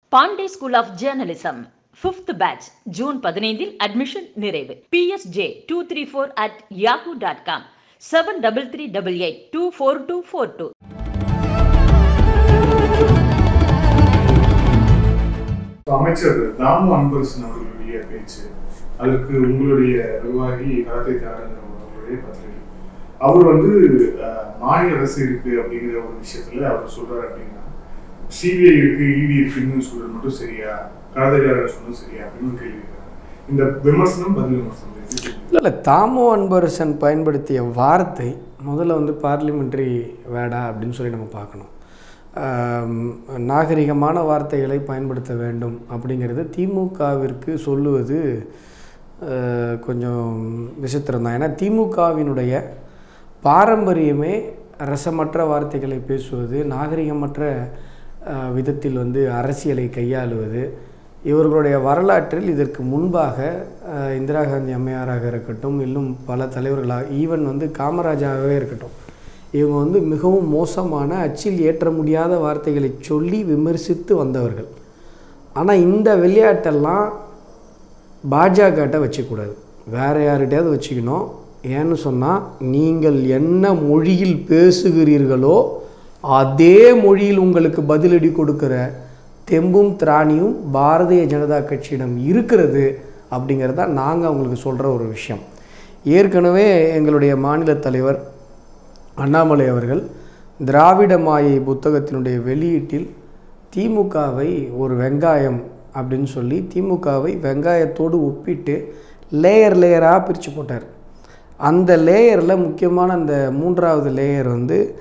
Pandey School of Journalism, 5th batch, June 15 admission நிறைவு. psj234@yahoo.com 7338824242. அமைச்சர் தாமு அன்பரசன் அவர்களுடைய பேச்சு, அதற்கு உங்களுடைய நிர்வாகி அவர்களுடைய பத்திரிகை, அவர் மாநில அரசு இருக்கு அப்படிங்கிற ஒரு விஷயத்துல அவர் சொல்றாரு அப்படின்னா, சிபிஐ இருக்கு, இடி இருக்குன்னு சொல்றது மட்டும் சரியா, கலதைக்காரர் சொன்னது சரியா அப்படின்னு கேள்வி. இந்த விமர்சனம் பதில் விமர்சனம் இல்லை, தாமு அன்பரசன் பயன்படுத்திய வார்த்தை முதல்ல பார்லிமெண்ட்ரி வேடா அப்படின்னு சொல்லி நம்ம பார்க்கணும். நாகரிகமான வார்த்தைகளை பயன்படுத்த வேண்டும் அப்படிங்கிறது திமுகவிற்கு சொல்லுவது கொஞ்சம் விசித்திரம் தான். ஏன்னா திமுகவினுடைய பாரம்பரியமே ரசமற்ற வார்த்தைகளை பேசுவது, நாகரிகமற்ற விதத்தில் அரசியலை கையாளுவது. இவர்களுடைய வரலாற்றில் இதற்கு முன்பாக இந்திரா காந்தி அம்மையாராக இருக்கட்டும், இன்னும் பல தலைவர்களாக, ஈவன் காமராஜாகவே இருக்கட்டும், இவங்க மிகவும் மோசமான, அச்சில் ஏற்ற முடியாத வார்த்தைகளை சொல்லி விமர்சித்து வந்தவர்கள். ஆனால் இந்த விளையாட்டெல்லாம் பாஜகட்ட வச்சுக்கூடாது, வேறு யார்கிட்டையாவது வச்சுக்கணும். ஏன்னு சொன்னால், நீங்கள் என்ன மொழியில் பேசுகிறீர்களோ அதே மொழியில் உங்களுக்கு பதிலடி கொடுக்குற தெம்பும் திராணியும் பாரதிய ஜனதா கட்சியிடம் இருக்கிறது அப்படிங்கிறது தான் நாங்கள் அவங்களுக்கு சொல்கிற ஒரு விஷயம். ஏற்கனவே எங்களுடைய மாநில தலைவர் அண்ணாமலை அவர்கள் திராவிட மாயை புத்தகத்தினுடைய வெளியீட்டில் திமுகவை ஒரு வெங்காயம் அப்படின்னு சொல்லி திமுகவை வெங்காயத்தோடு ஒப்பிட்டு லேயராக பிரித்து போட்டார். அந்த லேயரில் முக்கியமான அந்த மூன்றாவது லேயர்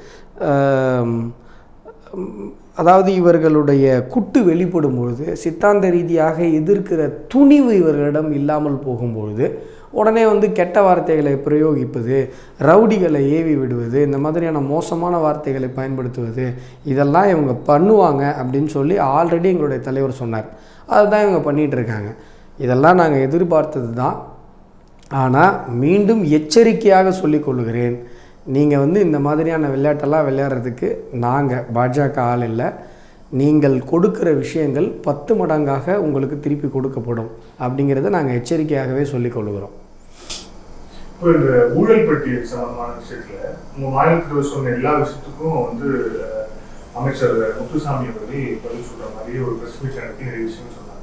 அதாவது இவர்களுடைய குட்டு வெளிப்படும் பொழுது, சித்தாந்த ரீதியாக எதிர்க்கிற துணிவு இவர்களிடம் இல்லாமல் போகும்பொழுது உடனே கெட்ட வார்த்தைகளை பிரயோகிப்பது, ரவுடிகளை ஏவி விடுவது, இந்த மாதிரியான மோசமான வார்த்தைகளை பயன்படுத்துவது, இதெல்லாம் இவங்க பண்ணுவாங்க அப்படின்னு சொல்லி ஆல்ரெடி எங்களுடைய தலைவர் சொன்னார். அதுதான் இவங்க பண்ணிகிட்ருக்காங்க. இதெல்லாம் நாங்கள் எதிர்பார்த்தது தான். ஆனால் மீண்டும் எச்சரிக்கையாக சொல்லிக்கொள்கிறேன், நீங்கள் இந்த மாதிரியான விளையாட்டெல்லாம் விளையாடுறதுக்கு நாங்கள் பாஜக ஆள் இல்லை. நீங்கள் கொடுக்குற விஷயங்கள் 10 மடங்காக உங்களுக்கு திருப்பி கொடுக்கப்படும் அப்படிங்கிறத நாங்கள் எச்சரிக்கையாகவே சொல்லிக்கொள்கிறோம். இப்போ இந்த ஊழல் பட்டியல் சம்பந்தமான விஷயத்தில் உங்கள் மாநிலத்தில் சொன்ன எல்லா விஷயத்துக்கும் அமைச்சர் முத்துசாமி அவர்களே பதில் சொல்கிற மாதிரி ஒரு பிரஸ் மீட் நடத்தி நிறைய விஷயம் சொன்னார்.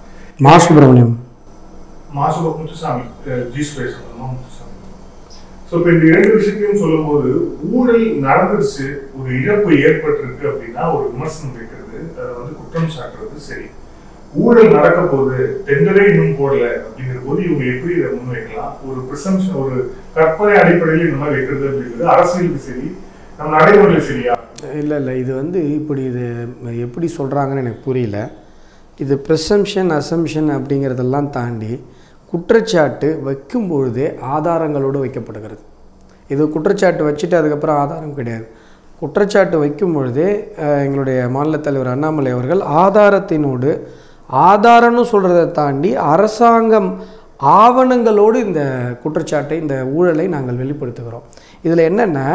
முத்துசாமி ஜி-ஸ்பேஸ் சம்பந்தமாக முத்துசாமி. ஸோ இப்போ இந்த 2 விஷயத்தையும் சொல்லும் போது, ஊழல் நடந்துருச்சு, ஒரு இழப்பு ஏற்பட்டிருக்கு அப்படின்னா ஒரு விமர்சனம் வைக்கிறது, அதை குற்றம் சாட்டுறது சரி. ஊழல் நடக்க போது, டெண்டரே இன்னும் போடல அப்படிங்கிற போது இவங்க எப்படி இதை முன்வைக்கலாம்? ஒரு பிரிசம்ஷன், ஒரு கற்பனை அடிப்படையில் இந்த மாதிரி வைக்கிறது அப்படிங்கிறது அரசியலுக்கு சரி, நம்ம நடைமுறையில் சரியா? இல்லை, இது இப்படி இது எப்படி சொல்கிறாங்கன்னு எனக்கு புரியல. இது ப்ரிசம்ஷன், அசம்ஷன் அப்படிங்கிறதெல்லாம் தாண்டி குற்றச்சாட்டு வைக்கும் பொழுதே ஆதாரங்களோடு வைக்கப்படுகிறது. இது குற்றச்சாட்டு வச்சுட்டு அதுக்கப்புறம் ஆதாரம் கிடையாது. குற்றச்சாட்டு வைக்கும் பொழுதே எங்களுடைய மாநில தலைவர் அண்ணாமலை அவர்கள் ஆதாரத்தினோடு, ஆதாரம்னு சொல்கிறத தாண்டி அரசாங்கம் ஆவணங்களோடு இந்த குற்றச்சாட்டை, இந்த ஊழலை நாங்கள் வெளிப்படுத்துகிறோம். இதில் என்னென்னா,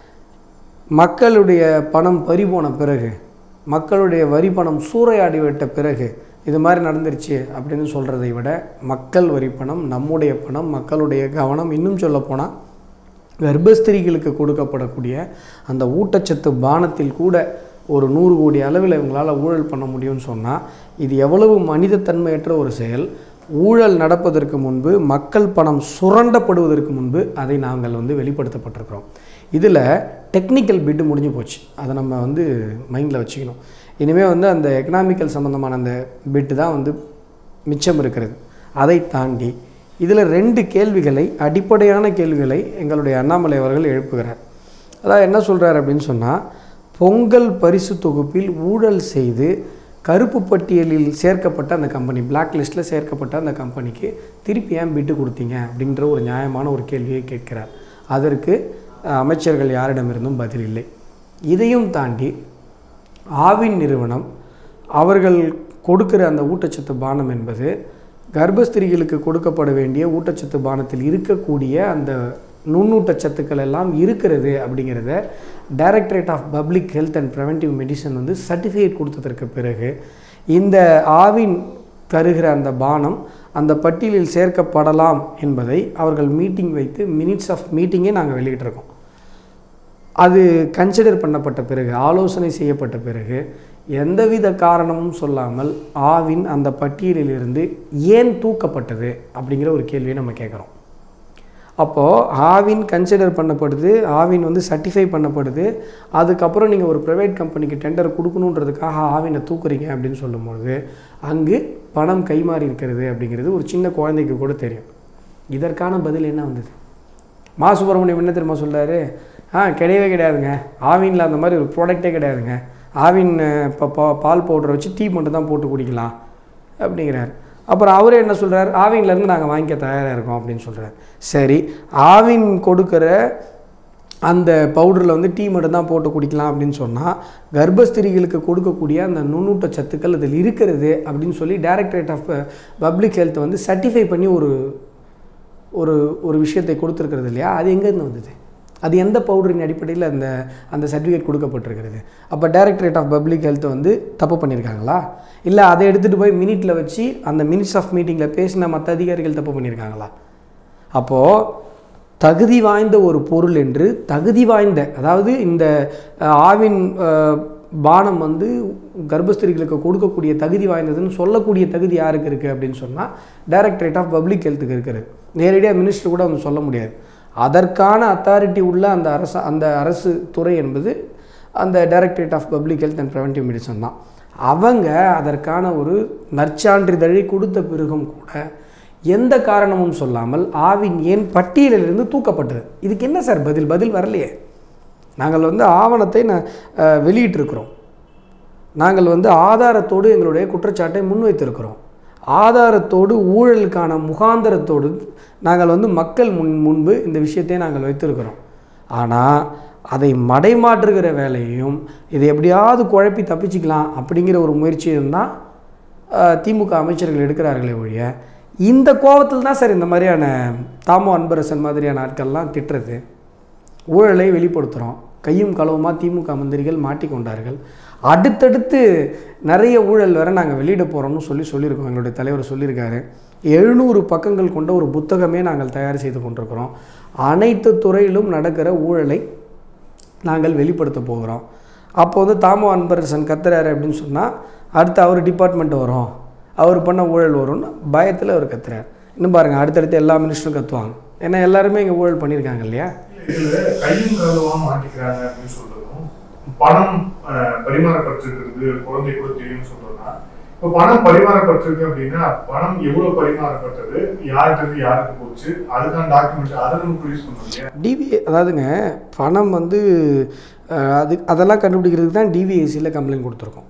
மக்களுடைய பணம் பறிபோன பிறகு, மக்களுடைய வரி பணம் சூறையாடி விட்ட பிறகு இது மாதிரி நடந்துருச்சு அப்படின்னு சொல்கிறதை விட, மக்கள் வரி பணம், நம்முடைய பணம், மக்களுடைய கவனம், இன்னும் சொல்லப்போனால் கர்ப்பஸ்திரிகளுக்கு கொடுக்கப்படக்கூடிய அந்த ஊட்டச்சத்து பானத்தில் கூட ஒரு 100 கோடி அளவில் இவங்களால் ஊழல் பண்ண முடியும்னு சொன்னால், இது எவ்வளவு மனிதத்தன்மையற்ற ஒரு செயல். ஊழல் நடப்பதற்கு முன்பு, மக்கள் பணம் சுரண்டப்படுவதற்கு முன்பு அதை நாங்கள் வெளிப்படுத்தப்பட்டிருக்கிறோம். இதில் டெக்னிக்கல் பிட்டு முடிஞ்சு போச்சு, அதை நம்ம மைண்டில் வச்சுக்கணும். இனிமேல் அந்த எக்கனாமிக்கல் சம்மந்தமான அந்த பிட்டு தான் மிச்சம் இருக்கிறது. அதை தாண்டி இதில் 2 கேள்விகளை, அடிப்படையான கேள்விகளை எங்களுடைய அண்ணாமலை அவர்கள் எழுப்புகிறார். அதாவது என்ன சொல்கிறார் அப்படின்னு சொன்னால், பொங்கல் பரிசு தொகுப்பில் ஊழல் செய்து கருப்பு பட்டியலில் சேர்க்கப்பட்ட அந்த கம்பெனி, பிளாக் லிஸ்ட்டில் சேர்க்கப்பட்ட அந்த கம்பெனிக்கு திருப்பி ஏன் பிட்டு கொடுத்தீங்க அப்படின்ற ஒரு நியாயமான ஒரு கேள்வியை கேட்கிறார். அதற்கு அமைச்சர்கள் யாரிடமிருந்தும் பதில் இல்லை. இதையும் தாண்டி ஆவின் நிறுவனம் அவர்கள் கொடுக்கிற அந்த ஊட்டச்சத்து பானம் என்பது கர்ப்பஸ்திரிகளுக்கு கொடுக்கப்பட வேண்டிய ஊட்டச்சத்து பானத்தில் இருக்கக்கூடிய அந்த நுண்ணூட்டச்சத்துக்கள் எல்லாம் இருக்கிறது அப்படிங்கிறத directorate of public health and preventive medicine certificate கொடுத்ததற்கு பிறகு இந்த ஆவின் தருகிற அந்த பானம் அந்த பட்டியலில் சேர்க்கப்படலாம் என்பதை அவர்கள் மீட்டிங் வைத்து மினிட்ஸ் ஆஃப் மீட்டிங்கே நாங்கள் வெளியிட்டிருக்கோம். அது கன்சிடர் பண்ணப்பட்ட பிறகு, ஆலோசனை செய்யப்பட்ட பிறகு, எந்தவித காரணமும் சொல்லாமல் ஆவின் அந்த பட்டியலிலிருந்து ஏன் தூக்கப்பட்டது அப்படிங்கிற ஒரு கேள்வியை நம்ம கேட்குறோம். அப்போது ஆவின் கன்சிடர் பண்ணப்படுது, ஆவின் வந்து சர்டிஃபை பண்ணப்படுது. அதுக்கப்புறம் நீங்கள் ஒரு ப்ரைவேட் கம்பெனிக்கு டெண்டர் கொடுக்கணுன்றதுக்காக ஆவினை தூக்குறீங்க அப்படின்னு சொல்லும்போது அங்கு பணம் கைமாறி இருக்கிறது அப்படிங்கிறது ஒரு சின்ன குழந்தைக்கு கூட தெரியும். இதற்கான பதில் என்ன வந்தது? மா சுப்பிரமணியம் என்ன தெரியுமா சொல்கிறாரு? கிடையவே கிடையாதுங்க, ஆவினில் அந்த மாதிரி ஒரு ப்ராடக்டே கிடையாதுங்க, ஆவின் இப்போ பால் பவுடரை வச்சு டீ மட்டும் தான் போட்டு குடிக்கலாம் அப்படிங்கிறார். அப்புறம் அவரே என்ன சொல்கிறார்? ஆவின்லேருந்து நாங்கள் வாங்கிக்க தயாராக இருக்கோம் அப்படின்னு சொல்கிறார். சரி, ஆவின் கொடுக்குற அந்த பவுடரில் வந்து டீ மட்டும் தான் போட்டு குடிக்கலாம் அப்படின்னு சொன்னால் கர்ப்பஸ்திரிகளுக்கு கொடுக்கக்கூடிய அந்த நுண்ணூட்ட சத்துக்கள் அதில் இருக்கிறது அப்படின்னு சொல்லி டைரக்டரேட் ஆஃப் பப்ளிக் ஹெல்த் வந்து சர்டிஃபை பண்ணி ஒரு ஒரு ஒரு விஷயத்தை கொடுத்துருக்கிறது இல்லையா? அது எங்கேருந்து வந்தது? அது எந்த பவுடரின் அடிப்படையில் அந்த சர்டிஃபிகேட் கொடுக்கப்பட்டிருக்கிறது? அப்போ டைரக்டரேட் ஆஃப் பப்ளிக் ஹெல்த் வந்து தப்பு பண்ணியிருக்காங்களா? இல்லை அதை எடுத்துகிட்டு போய் மினிட்டில் வச்சு அந்த மினிட்ஸ் ஆஃப் மீட்டிங்கில் பேசின மற்ற அதிகாரிகள் தப்பு பண்ணியிருக்காங்களா? அப்போது தகுதி வாய்ந்த ஒரு பொருள் என்று தகுதி வாய்ந்த, அதாவது இந்த ஆவின் பானம் வந்து கர்ப்பஸ்திரிகளுக்கு கொடுக்கக்கூடிய தகுதி வாய்ந்ததுன்னு சொல்லக்கூடிய தகுதி யாருக்கு இருக்குது அப்படின்னு சொன்னால் டைரக்டரேட் ஆஃப் பப்ளிக் ஹெல்த்துக்கு இருக்கிறது. நேரடியாக மினிஸ்டர் கூட அவங்க சொல்ல முடியாது. அதற்கான அத்தாரிட்டி உள்ள அந்த அரசு துறை என்பது அந்த directorate of public health and preventive medicine தான். அவங்க அதற்கான ஒரு நற்சான்றிதழை கொடுத்த பிறகும் கூட எந்த காரணமும் சொல்லாமல் ஆவின் ஏன் பட்டியலிலிருந்து தூக்கப்பட்டது? இதுக்கு என்ன சார் பதில் வரலையே. நாங்கள் வந்து ஆவணத்தை வெளியிட்டிருக்கிறோம். நாங்கள் வந்து ஆதாரத்தோடு எங்களுடைய குற்றச்சாட்டை முன்வைத்திருக்கிறோம். ஆதாரத்தோடு ஊழலுக்கான முகாந்தரத்தோடு நாங்கள் வந்து மக்கள் முன்பு இந்த விஷயத்தை நாங்கள் வைத்திருக்கிறோம். ஆனால் அதை மடைமாற்றுகிற வேலையையும் இதை எப்படியாவது குழப்பி தப்பிச்சிக்கலாம் அப்படிங்கிற ஒரு முயற்சியும் தான் திமுக அமைச்சர்கள் எடுக்கிறார்களே ஒழிய, இந்த கோபத்தில் தான் சார் இந்த மாதிரியான தாமோ அன்பரசன் மாதிரியான ஆட்கள்லாம் திட்டுறது. ஊழலை வெளிப்படுத்துகிறோம், கையும் களவுமாக திமுக மந்திரிகள் மாட்டிக்கொண்டார்கள். அடுத்தடுத்து நிறைய ஊழல் வேறு நாங்கள் வெளியிட போகிறோம்னு சொல்லியிருக்கோம். எங்களுடைய தலைவர் சொல்லியிருக்காரு. 700 பக்கங்கள் கொண்ட ஒரு புத்தகமே நாங்கள் தயார் செய்து கொண்டிருக்கிறோம். அனைத்து துறையிலும் நடக்கிற ஊழலை நாங்கள் வெளிப்படுத்த போகிறோம். அப்போ வந்து தாமோ அன்பரசன் கத்துறாரு அப்படின்னு சொன்னால் அடுத்து அவர் டிபார்ட்மெண்ட் வரும், அவர் பண்ண ஊழல் வரும்னு பயத்தில் அவர் கத்துறாரு. இன்னும் பாருங்கள், அடுத்தடுத்து எல்லா மினிஸ்டரும் கத்துவாங்க. ஏன்னா எல்லாருமே இங்கே ஊழல் பண்ணியிருக்காங்க இல்லையா? கையும் கழுவாம மாட்டிக்கிறாங்க அப்படின்னு சொல்றதும், பணம் பரிமாறப்பட்டிருக்கிறது குழந்தை கூட தெரியும் சொல்றதுனா, இப்போ பணம் பரிமாறப்பட்டிருக்கு அப்படின்னா பணம் எவ்வளவு பரிமாறப்பட்டது, யாருக்கு யாருக்கு போச்சு, அதுக்கான டாக்குமெண்ட் அதை நம்ம ப்ரொடியூஸ் பண்ணுவோம். டிவிஏ, அதாவதுங்க பணம் வந்து அதெல்லாம் கண்டுபிடிக்கிறதுக்கு தான் டிவிஏசியில் கம்ப்ளைண்ட் கொடுத்துருக்கோம்.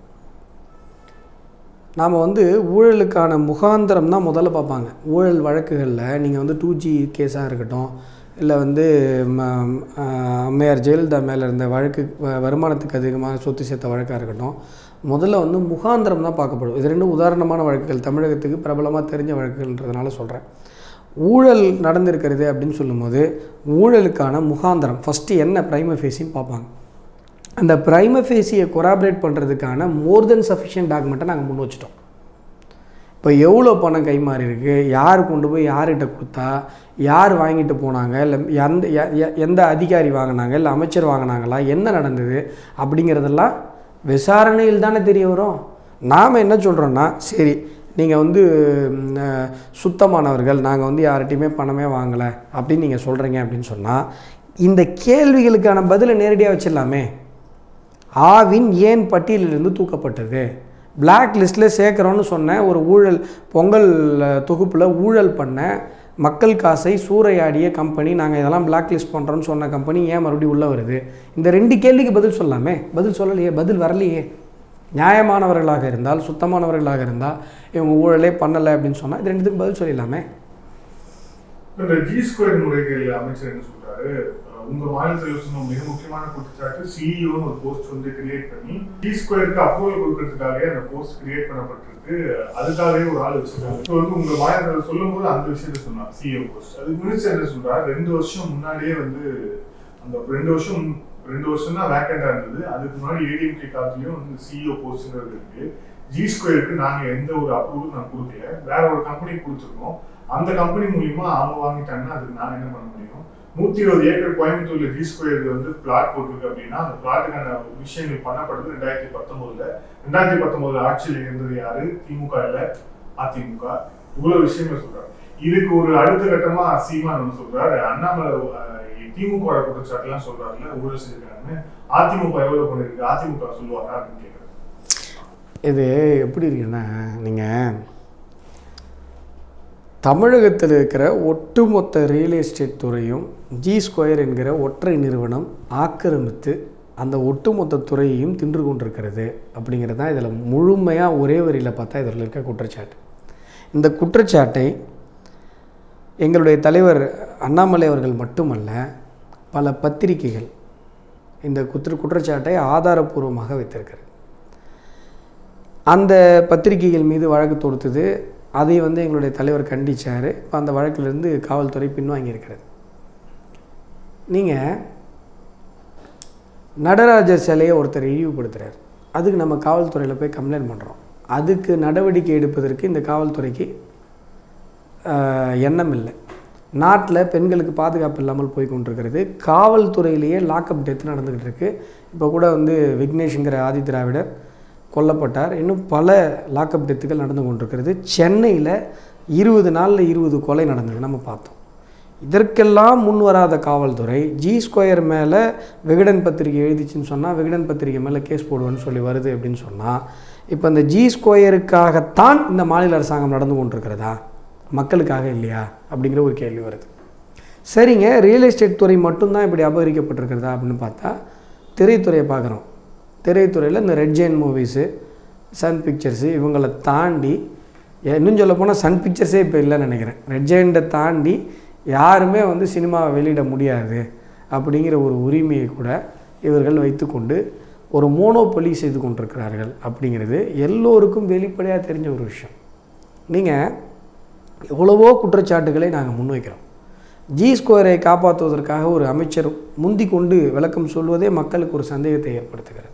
நாம் வந்து ஊழலுக்கான முகாந்திரம் தான் முதல்ல பார்ப்பாங்க. ஊழல் வழக்குகளில் நீங்கள் வந்து 2G கேஸாக இருக்கட்டும், இல்லை வந்து அம்மையார் ஜெயலலிதா மேலே இருந்த வழக்கு, வருமானத்துக்கு அதிகமாக சொத்து சேர்த்த வழக்காக இருக்கட்டும், முதல்ல வந்து முகாந்திரம் தான் பார்க்கப்படும். இது ரெண்டும் உதாரணமான வழக்குகள், தமிழகத்துக்கு பிரபலமாக தெரிஞ்ச வழக்குகள்ன்றதுனால சொல்கிறேன். ஊழல் நடந்திருக்கிறது அப்படின்னு சொல்லும்போது ஊழலுக்கான முகாந்திரம் ஃபஸ்ட்டு என்ன பிரைம ஃபேஸின்னு பார்ப்பாங்க. அந்த பிரைம ஃபேஸியை கொராபரேட் பண்ணுறதுக்கான மோர் தென் சஃபிஷியன்ட் டாக்குமெண்ட்டை நாங்கள் முன் வச்சிட்டோம். இப்போ எவ்வளோ பணம் கைமாறி இருக்குது, யார் கொண்டு போய் யார்கிட்ட கொடுத்தா, யார் வாங்கிட்டு போனாங்க, இல்லை எந்த அதிகாரி வாங்கினாங்க, இல்லை அமைச்சர் வாங்கினாங்களா, என்ன நடந்தது அப்படிங்கிறதெல்லாம் விசாரணையில் தானே தெரிய வரும். நாம் என்ன சொல்கிறோன்னா, சரி நீங்கள் வந்து சுத்தமானவர்கள், நாங்கள் வந்து யார்கிட்டையுமே பணமே வாங்கலை அப்படின்னு நீங்கள் சொல்கிறீங்க அப்படின்னு சொன்னால் இந்த கேள்விகளுக்கான பதிலை நேரடியாக வச்சிடலாமே. ஆவின் ஏன் பட்டியலிலிருந்து தூக்கப்பட்டது? பிளாக் லிஸ்ட்டில் சேர்க்குறோன்னு சொன்ன ஒரு ஊழல், பொங்கல் தொகுப்பில் ஊழல் பண்ண, மக்கள் காசை சூறையாடிய கம்பெனி, நாங்கள் இதெல்லாம் பிளாக் லிஸ்ட் பண்ணுறோன்னு சொன்ன கம்பெனி ஏன் மறுபடியும் உள்ளே வருது? இந்த 2 கேள்விக்கு பதில் சொல்லலாமே. பதில் சொல்லலையே, பதில் வரலையே. நியாயமானவர்களாக இருந்தால், சுத்தமானவர்களாக இருந்தால், இவங்க ஊழலே பண்ணலை அப்படின்னு சொன்னால் இது 2த்துக்கு பதில் சொல்லிடலாமே. இந்த G2 முறைகள் அமைச்சர் என்ன சொல்றாரு, உங்க மாநிலத்தில் சொன்ன மிக முக்கியமான குற்றச்சாட்டு சிஇஓன்னு ஒரு போஸ்ட் வந்து கிரியேட் பண்ணி G2க்கு அப்ரூவல் கொடுக்கறதுக்காகவே அந்த போஸ்ட் கிரியேட் பண்ணப்பட்டிருக்கு, அதுக்காகவே ஒரு ஆள் வச்சிருக்காங்க. ஸோ வந்து உங்க மாநிலத்தில் சொல்லும் போது அந்த விஷயத்த சொன்னார் சிஇஓ போஸ்ட். அதுக்கு மினிஸ்டர் என்ன சொல்றாரு, 2 வருஷம் முன்னாடியே வந்து அந்த 2 வருஷம் தான் வேக்கண்டா இருந்தது. அதுக்கு முன்னாடி ஏடிஎம்கே காலத்துலயும் வந்து சிஇஓ போஸ்ட்ங்கிறது இருக்கு. G2க்கு நாங்க எந்த ஒரு அப்ரூவலும் நான் கொடுக்கல, வேற ஒரு கம்பெனி கொடுத்துருக்கோம். அந்த கம்பெனி மூலியமா அவங்க வாங்கிட்டாங்கன்னா அதுக்கு நான் என்ன பண்ண முடியும்? 120 ஏக்கர் கோயம்புத்தூர்ல G2 வந்து பிளாட் போட்டிருக்கு அப்படின்னா அந்த பிளாட்டுக்கான விஷயங்கள் பண்ணப்படுது 2019. 2019 ஆட்சியில் இருந்தது யாரு? திமுக இல்ல அதிமுக. இவ்வளவு விஷயங்கள் சொல்றாரு. இதுக்கு ஒரு அடுத்த கட்டமா சீமான் வந்து சொல்றாரு, அண்ணாமலை திமுக குற்றச்சாட்டு எல்லாம் சொல்றாருல ஊழல் செஞ்சிருக்காங்கன்னு. அதிமுக எவ்வளவு பண்ணிருக்கு? அதிமுக சொல்லுவாரா அப்படின்னு கேட்குறேன். இது எப்படி இருக்குன்னா, நீங்கள் தமிழகத்தில் இருக்கிற ஒட்டுமொத்த ரியல் எஸ்டேட் துறையும் G2 என்கிற ஒற்றை நிறுவனம் ஆக்கிரமித்து அந்த ஒட்டுமொத்த துறையையும் தின்று கொண்டிருக்கிறது அப்படிங்கிறது தான் இதில் முழுமையாக ஒரே வரியில் பார்த்தா இதில் இருக்க குற்றச்சாட்டு. இந்த குற்றச்சாட்டை எங்களுடைய தலைவர் அண்ணாமலை அவர்கள் மட்டுமல்ல, பல பத்திரிகைகள் இந்த குற்றச்சாட்டை ஆதாரபூர்வமாக வைத்திருக்கிறது. அந்த பத்திரிகைகள் மீது வழக்கு தொடுத்தது, அதை வந்து எங்களுடைய தலைவர் கண்டிச்சார். இப்போ அந்த வழக்கிலிருந்து காவல்துறை பின்வாங்கியிருக்கிறது. நீங்கள் நடராஜர் சிலையை ஒருத்தர் இழிவுபடுத்துகிறார், அதுக்கு நம்ம காவல்துறையில் போய் கம்ப்ளைண்ட் பண்ணுறோம். அதுக்கு நடவடிக்கை எடுப்பதற்கு இந்த காவல்துறைக்கு எண்ணம் இல்லை. நாட்டில் பெண்களுக்கு பாதுகாப்பு இல்லாமல் போய் கொண்டிருக்கிறது. காவல்துறையிலேயே லாக்அப் டெத் நடந்துக்கிட்டு இருக்குது. இப்போ கூட வந்து விக்னேஷ்ங்கிற ஆதி திராவிடர் கொல்லப்பட்டார். இன்னும் பல லாக்அப் டெத்துகள் நடந்து கொண்டிருக்கிறது. சென்னையில் 20 நாளில் 20 கொலை நடந்தது நம்ம பார்த்தோம். இதற்கெல்லாம் முன் வராத காவல்துறை G2 மேலே விகடன் பத்திரிகை எழுதிச்சின்னு சொன்னால் விகடன் பத்திரிகை மேலே கேஸ் போடுவேன்னு சொல்லி வருது அப்படின்னு சொன்னால், இப்போ இந்த G2க்காகத்தான் இந்த மாநில அரசாங்கம் நடந்து கொண்டிருக்கிறதா, மக்களுக்காக இல்லையா அப்படிங்கிற ஒரு கேள்வி வருது. சரிங்க, ரியல் எஸ்டேட் துறை மட்டும்தான் இப்படி அபகரிக்கப்பட்டிருக்கிறதா அப்படின்னு பார்த்தா திரைத்துறையை பார்க்குறோம். திரைத்துறையில் இந்த Red Giant Movies, Sun Pictures இவங்களை தாண்டி, இன்னும் சொல்ல போனால் சன் பிக்சர்ஸே இப்போ இல்லைன்னு நினைக்கிறேன். ரெட் ஜெயின்ட்டை தாண்டி யாருமே வந்து சினிமாவை வெளியிட முடியாது அப்படிங்கிற ஒரு உரிமையை கூட இவர்கள் வைத்துக்கொண்டு ஒரு மோனோபொலி செய்து கொண்டிருக்கிறார்கள் அப்படிங்கிறது எல்லோருக்கும் வெளிப்படையாக தெரிஞ்ச ஒரு விஷயம். நீங்கள் எவ்வளவோ குற்றச்சாட்டுகளை நாங்கள் முன்வைக்கிறோம். G2 காப்பாற்றுவதற்காக ஒரு அமைச்சர் முந்தி கொண்டு விளக்கம் சொல்வதே மக்களுக்கு ஒரு சந்தேகத்தை ஏற்படுத்துகிறது.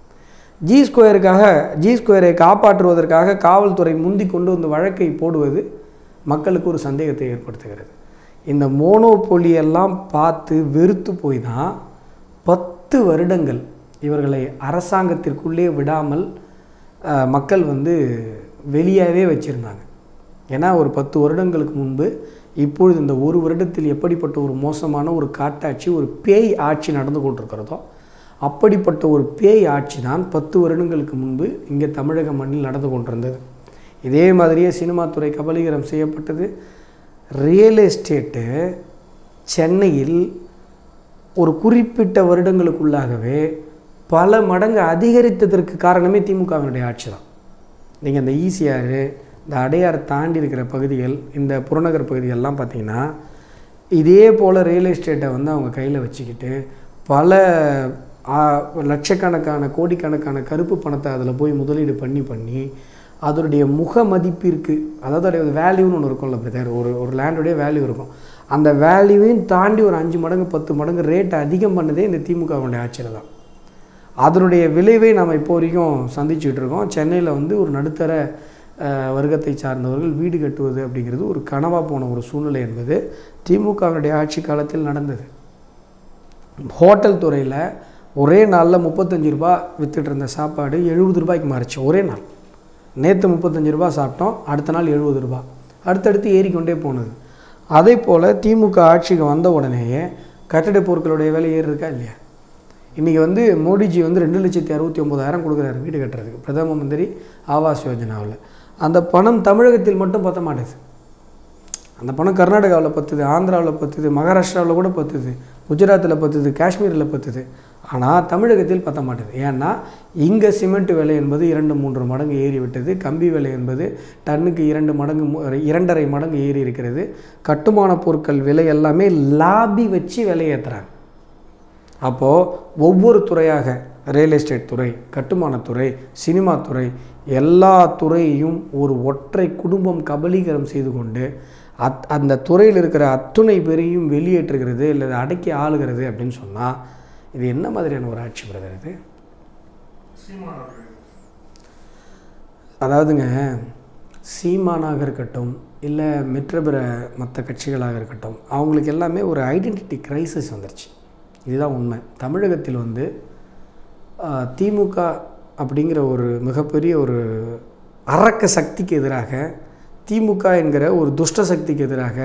G2 காப்பாற்றுவதற்காக காவல்துறை முந்தி கொண்டு வந்து வழக்கை போடுவது மக்களுக்கு ஒரு சந்தேகத்தை ஏற்படுத்துகிறது. இந்த மோனோபொலியெல்லாம் பார்த்து வெறுத்து போய் தான் 10 வருடங்கள் இவர்களை அரசாங்கத்திற்குள்ளே விடாமல் மக்கள் வந்து வெளியாகவே வச்சுருந்தாங்க. ஏன்னா ஒரு 10 வருடங்களுக்கு முன்பு இப்பொழுது இந்த ஒரு வருடத்தில் எப்படிப்பட்ட ஒரு மோசமான ஒரு காட்டாட்சி, ஒரு பேய் ஆட்சி நடந்து கொண்டிருக்கிறதோ அப்படிப்பட்ட ஒரு பேய் ஆட்சி தான் 10 வருடங்களுக்கு முன்பு இங்கே தமிழக மண்ணில் நடந்து கொண்டிருந்தது. இதே மாதிரியே சினிமா துறை கபலீகரம் செய்யப்பட்டது. ரியல் எஸ்டேட்டு சென்னையில் ஒரு குறிப்பிட்ட வருடங்களுக்குள்ளாகவே பல மடங்கு அதிகரித்ததற்கு காரணமே திமுகவினுடைய ஆட்சி தான். நீங்கள் இந்த ஈசிஆர், இந்த அடையார் தாண்டி இருக்கிற பகுதிகள், இந்த புறநகர் பகுதிகளெலாம் பார்த்திங்கன்னா இதே போல் ரியல் எஸ்டேட்டை வந்து அவங்க கையில் வச்சுக்கிட்டு பல லட்சக்கணக்கான கோடிக்கணக்கான கருப்பு பணத்தை அதில் போய் முதலீடு பண்ணி அதனுடைய முக மதிப்பிற்கு, அதாவது அதோடைய வேல்யூன்னு ஒன்று இருக்கும்ல பிரதர், ஒரு லேண்டுடைய வேல்யூ இருக்கும். அந்த வேல்யூவையும் தாண்டி ஒரு 5 மடங்கு 10 மடங்கு ரேட்டை அதிகம் பண்ணதே இந்த திமுகவுடைய ஆட்சியில் தான். அதனுடைய விளைவை நம்ம இப்போ வரைக்கும் சந்திச்சுக்கிட்டு இருக்கோம். சென்னையில் வந்து ஒரு நடுத்தர வர்க்கத்தை சார்ந்தவர்கள் வீடு கட்டுவது அப்படிங்கிறது ஒரு கனவாக போன ஒரு சூழ்நிலை என்பது திமுகவினுடைய ஆட்சி காலத்தில் நடந்தது. ஹோட்டல் துறையில் ஒரே நாளில் 35 ரூபா விற்றுட்டு இருந்த சாப்பாடு 70 ரூபாய்க்கு மாறிச்சு. ஒரே நாள். நேற்று 35 ரூபா சாப்பிட்டோம், அடுத்த நாள் 70 ரூபா, அடுத்தடுத்து ஏறிக்கொண்டே போனது. அதே போல் திமுக ஆட்சிக்கு வந்த உடனேயே கட்டட பொருட்களுடைய விலை ஏறிருக்கா இல்லையா? இன்றைக்கி வந்து மோடிஜி வந்து 2,69,000 கொடுக்குறாரு வீடு கட்டுறதுக்கு, பிரதம மந்திரி ஆவாஸ் யோஜனாவில். அந்த பணம் தமிழகத்தில் மட்டும் பற்ற மாட்டேது. அந்த பணம் கர்நாடகாவில் பற்றுது, ஆந்திராவில் பற்றுது, மகாராஷ்டிராவில் கூட பற்றுது, குஜராத்தில் பற்றுது, காஷ்மீரில் பற்றுது. ஆனால் தமிழகத்தில் பற்ற மாட்டேது. ஏன்னா இங்கே சிமெண்ட் விலை என்பது 2-3 மடங்கு ஏறி விட்டது. கம்பி விலை என்பது டன்னுக்கு 2.5 மடங்கு ஏறி இருக்கிறது. கட்டுமான பொருட்கள் விலை எல்லாமே லாபி வச்சு விலை ஏற்றுறாங்க. அப்போது ஒவ்வொரு துறையாக, ரியல் எஸ்டேட் துறை, கட்டுமானத்துறை, சினிமா துறை, எல்லா துறையையும் ஒரு ஒற்றை குடும்பம் கபலீகரம் செய்து கொண்டு அந்த துறையில் இருக்கிற அத்துணை பேரையும் வெளியேற்றுகிறது இல்லை அடக்கி ஆளுகிறது அப்படின்னு சொன்னால் இது என்ன மாதிரியான ஒரு ஆட்சி பிரதர்? இது அதாவதுங்க, சீமானாக இருக்கட்டும், இல்லை மற்ற கட்சிகளாக இருக்கட்டும், அவங்களுக்கு எல்லாமே ஒரு ஐடென்டிட்டி கிரைசிஸ் வந்துருச்சு. இதுதான் உண்மை. தமிழகத்தில் வந்து திமுக அப்படிங்கிற ஒரு மிகப்பெரிய ஒரு அரக்க சக்திக்கு எதிராக, திமுக என்கிற ஒரு துஷ்ட சக்திக்கு எதிராக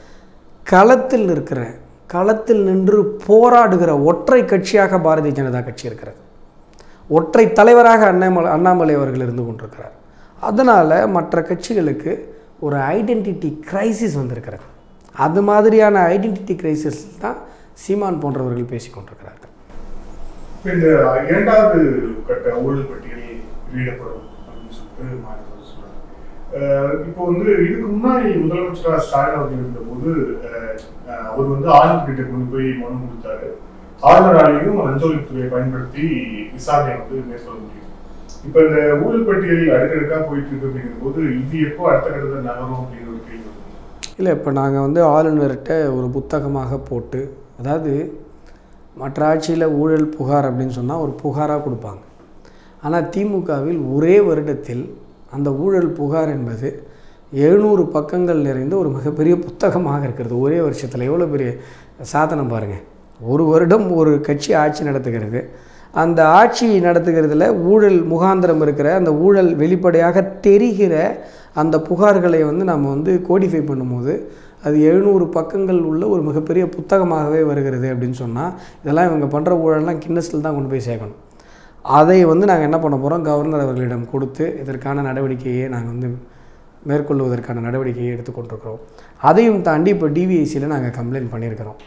களத்தில் நின்று போராடுகிற ஒற்றை கட்சியாக பாரதிய ஜனதா கட்சி இருக்கிறது. ஒற்றை தலைவராக அண்ணாமலை அவர்கள் இருந்து கொண்டிருக்கிறார். அதனால் மற்ற கட்சிகளுக்கு ஒரு ஐடென்டிட்டி கிரைசிஸ் வந்திருக்கிறது. அது மாதிரியான ஐடென்டிட்டி கிரைசிஸ் தான் சீமான் போன்றவர்கள் பேசிக்கொண்டிருக்கிறார்கள். இந்த இரண்டாவது கட்ட ஊழல் பட்டியல் வெளியிடப்படும் அப்படின்னு சொல்லிட்டு மாநில சொல்றாங்க. இப்போ வந்து இதுக்கு முன்னாடி முதலமைச்சராக ஸ்டாலின் அவர்கள் இருந்தபோது அவர் வந்து ஆளுநர்கிட்ட கொண்டு போய் மனு கொடுத்தாரு. ஆளுநராலையும் லஞ்ச ஒழிப்புத்துறையை பயன்படுத்தி விசாரணை வந்து மேற்கொள்ள முடியும். இப்போ இந்த ஊழல் பட்டியல் அடுக்கடுக்காக போயிட்டு இருக்கு அப்படிங்கிற போது இது எப்போ அடுத்த கட்டத்தில் நகரும் அப்படின்னு ஒரு கேள்வி வருது. இல்லை, இப்போ நாங்கள் வந்து ஆளுநர்கிட்ட ஒரு புத்தகமாக போட்டு, அதாவது மற்ற ஆட்சியில் ஊழல் புகார் அப்படின்னு சொன்னால் ஒரு புகாராக கொடுப்பாங்க. ஆனால் திமுகவில் ஒரே வருடத்தில் அந்த ஊழல் புகார் என்பது 700 பக்கங்கள் நிறைந்த ஒரு மிகப்பெரிய புத்தகமாக இருக்கிறது. ஒரே வருஷத்தில் எவ்வளோ பெரிய சாதனை பாருங்கள். ஒரு வருடம் ஒரு கட்சி ஆட்சி நடத்துகிறது. அந்த ஆட்சி நடத்துகிறதுல ஊழல் முகாந்திரம் இருக்கிற, அந்த ஊழல் வெளிப்படையாக தெரிகிற அந்த புகார்களை வந்து நம்ம வந்து கோடிஃபை பண்ணும்போது அது 700 பக்கங்கள் உள்ள ஒரு மிகப்பெரிய புத்தகமாகவே வருகிறது அப்படின்னு சொன்னால், இதெல்லாம் இவங்க பண்ணுற ஊழல்லாம் கின்னஸில் தான் கொண்டு போய் சேர்க்கணும். அதை வந்து நாங்கள் என்ன பண்ண போகிறோம், கவர்னர் அவர்களிடம் கொடுத்து இதற்கான நடவடிக்கையை நாங்கள் வந்து மேற்கொள்வதற்கான நடவடிக்கையை எடுத்துக்கொண்டிருக்கிறோம். அதையும் தாண்டி இப்போ டிவிஎஸ்சியில் நாங்கள் கம்ப்ளைண்ட் பண்ணியிருக்கிறோம்.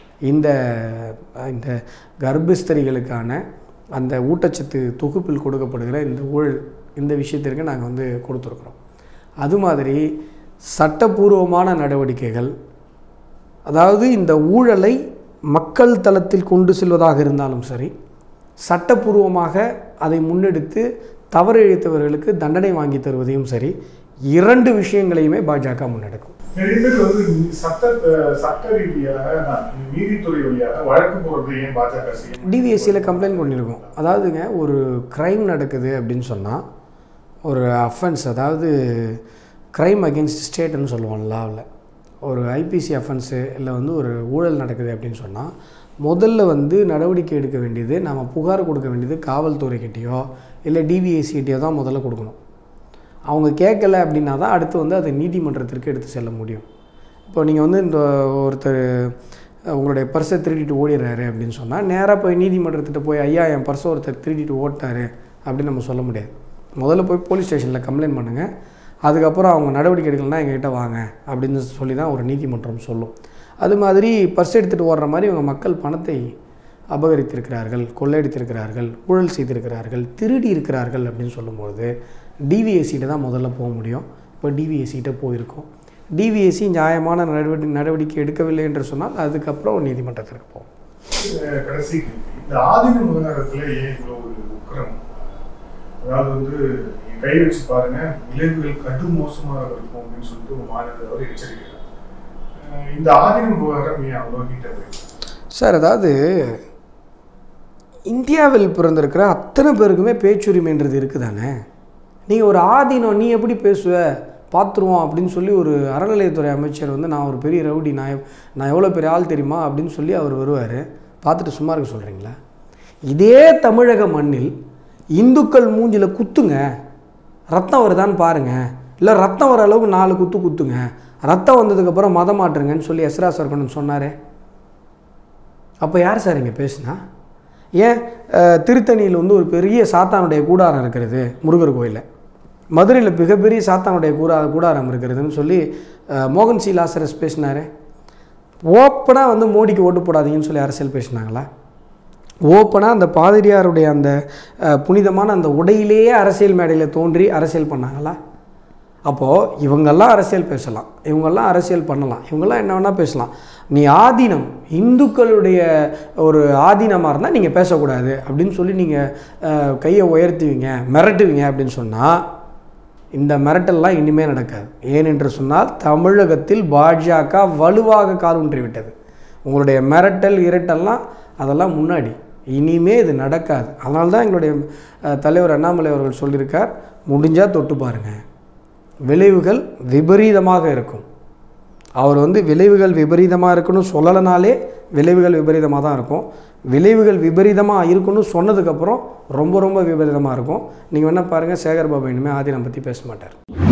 இந்த கர்ப்பஸ்திரிகளுக்கான அந்த ஊட்டச்சத்து தொகுப்பில் கொடுக்கப்படுகிற இந்த ஊழல், இந்த விஷயத்திற்கு நாங்கள் வந்து கொடுத்துருக்குறோம். அது மாதிரி சட்டப்பூர்வமான நடவடிக்கைகள், அதாவது இந்த ஊழலை மக்கள் தளத்தில் கொண்டு செல்வதாக இருந்தாலும் சரி, சட்டப்பூர்வமாக அதை முன்னெடுத்து தவறு இழைத்தவர்களுக்கு தண்டனை வாங்கி தருவதையும் சரி, 2 விஷயங்களையுமே பாஜக முன்னெடுக்கும். நிறைய பேர் வந்து சட்ட ரீதியாக நீதித்துறை வழியாக வழக்கு போடுறது ஏன் பாஜக செய்யும்? டிவிஎஸ்சியில் கம்ப்ளைண்ட் பண்ணியிருக்கோம். அதாவதுங்க, ஒரு க்ரைம் நடக்குது அப்படின்னு சொன்னால், ஒரு அஃபென்ஸ், அதாவது க்ரைம் அகெயின்ஸ்ட் ஸ்டேட்டுன்னு சொல்லுவோம் லாவில், ஒரு ஐபிசி அஃபென்ஸு இல்லை வந்து ஒரு ஊழல் நடக்குது அப்படின்னு சொன்னால், முதல்ல வந்து நடவடிக்கை எடுக்க வேண்டியது, நம்ம புகார் கொடுக்க வேண்டியது காவல்துறைக்கிட்டேயோ இல்லை டிவிஎஸ்சிகிட்டேயோ தான் முதல்ல கொடுக்கணும். அவங்க கேட்கலை அப்படின்னா தான் அடுத்து வந்து அதை நீதிமன்றத்திற்கு எடுத்து செல்ல முடியும். இப்போ நீங்கள் வந்து இந்த ஒருத்தர் உங்களுடைய பர்ஸை திருடிட்டு ஓடிடுறாரு அப்படின்னு சொன்னால், நேராக போய் நீதிமன்றத்திட்ட போய் ஐயா என் பர்ஸை ஒருத்தர் திருடிட்டு ஓட்டாரு அப்படின்னு நம்ம சொல்ல முடியாது. முதல்ல போய் போலீஸ் ஸ்டேஷனில் கம்ப்ளைண்ட் பண்ணுங்கள், அதுக்கப்புறம் அவங்க நடவடிக்கை எடுக்கலைன்னா எங்ககிட்ட வாங்க அப்படின்னு சொல்லி தான் ஒரு நீதிமன்றம் சொல்லும். அது மாதிரி பர்ஸ் எடுத்துகிட்டு ஓடுற மாதிரி இவங்க மக்கள் பணத்தை அபகரித்திருக்கிறார்கள், கொள்ளையடித்திருக்கிறார்கள், ஊழல் செய்திருக்கிறார்கள், திருடி இருக்கிறார்கள் அப்படின்னு சொல்லும்போது டிவிஎஸ்சிகிட்ட தான் முதல்ல போக முடியும். இப்போ டிவிஎஸ்சிகிட்ட போயிருக்கோம். டிவிஎஸ்சி நியாயமான நடவடிக்கை எடுக்கவில்லை என்று சொன்னால் அதுக்கப்புறம் நீதிமன்றத்திற்கு போகும். கடைசி இந்த ஆதீன விவகாரத்தில் ஏன் இவ்வளோ ஒரு உக்கிரம்? அதாவது வந்து நீங்கள் கை வச்சு பாருங்க, விளைவுகள் கடு மோசமாக இருக்கும் அப்படின்னு சொல்லிட்டு ஒரு மாநில எச்சரிக்கிறார். இந்த ஆதீன விவகாரம் ஏன் அவ்வளோ ஹீட்டாக சார்? அதாவது இந்தியாவில் பிறந்திருக்கிற அத்தனை பேருக்குமே பேச்சுரிமைன்றது இருக்குது தானே. நீங்கள் ஒரு ஆதீனம் நீ எப்படி பேசுவ பார்த்துருவோம் அப்படின்னு சொல்லி ஒரு அறநிலையத்துறை அமைச்சர் வந்து நான் ஒரு பெரிய ரவுடி, நான் எவ்வளோ பெரிய ஆள் தெரியுமா அப்படின்னு சொல்லி அவர் வருவார். பார்த்துட்டு சும்மா இருக்க சொல்கிறீங்களா? இதே தமிழக மண்ணில் இந்துக்கள் மூஞ்சில் குத்துங்க, ரத்தம் வருதான்னு பாருங்கள், இல்லை ரத்தம் வர அளவுக்கு 4 குத்து குத்துங்க, ரத்தம் வந்ததுக்கப்புறம் மதம் மாற்றுங்கன்னு சொல்லி எஸ்ரா சர்க்கணும் சொன்னார். அப்போ யார் சார் இங்கே பேசுனா? ஏன் திருத்தணியில் வந்து ஒரு பெரிய சாத்தானுடைய கூடாரம் இருக்கிறது முருகர் கோயிலில், மதுரையில் மிகப்பெரிய சாத்தானுடைய கூடாரம் இருக்கிறதுன்னு சொல்லி மோகன் சி லாசரஸ் பேசினார். ஓப்பனாக வந்து மோடிக்கு ஓட்டு போடாதீங்கன்னு சொல்லி அரசியல் பேசினாங்களா? ஓப்பனாக அந்த பாதிரியாருடைய அந்த புனிதமான அந்த உடையிலேயே அரசியல் மேடையில் தோன்றி அரசியல் பண்ணாங்களா? அப்போது இவங்கெல்லாம் அரசியல் பேசலாம், இவங்கெல்லாம் அரசியல் பண்ணலாம், இவங்கெல்லாம் என்ன வேணால் பேசலாம். நீ ஆதீனம், இந்துக்களுடைய ஒரு ஆதீனமாக இருந்தால் நீங்கள் பேசக்கூடாது அப்படின்னு சொல்லி நீங்கள் கையை உயர்த்துவீங்க, மிரட்டுவீங்க அப்படின்னு சொன்னால் இந்த மிரட்டல்லாம் இனிமேல் நடக்காது. ஏனென்று சொன்னால் தமிழகத்தில் பாஜக வலுவாக காலூன்றி விட்டது. உங்களுடைய மிரட்டல் இரட்டல்லாம் அதெல்லாம் முன்னாடி, இனிமே இது நடக்காது. அதனால தான் எங்களுடைய தலைவர் அண்ணாமலை அவர்கள் சொல்லியிருக்கார், முடிஞ்சால் தொட்டு பாருங்கள். விளைவுகள் விபரீதமாக இருக்கும். அவர் வந்து விளைவுகள் விபரீதமாக இருக்குன்னு சொல்லலைனாலே விளைவுகள் விபரீதமாக தான் இருக்கும். விளைவுகள் விபரீதமாக இருக்குன்னு சொன்னதுக்கப்புறம் ரொம்ப ரொம்ப விபரீதமாக இருக்கும். நீங்கள் வேணால் பாருங்கள், சேகர் பாபு இனிமேல் ஆதீனம் பற்றி பேச மாட்டார்.